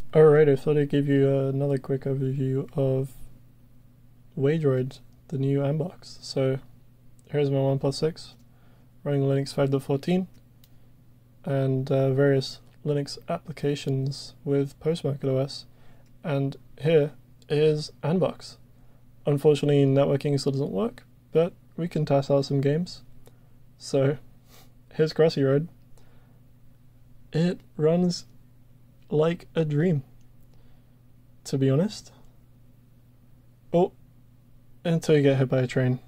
Alright, I thought I'd give you another quick overview of WayDroid, the new Unbox. So here's my OnePlus 6 running Linux 5.14 and various Linux applications with postmarketOS. And here is Unbox. Unfortunately, networking still doesn't work, but we can test out some games. So here's Crossy. It runs like a dream, to be honest. Oh, until you get hit by a train.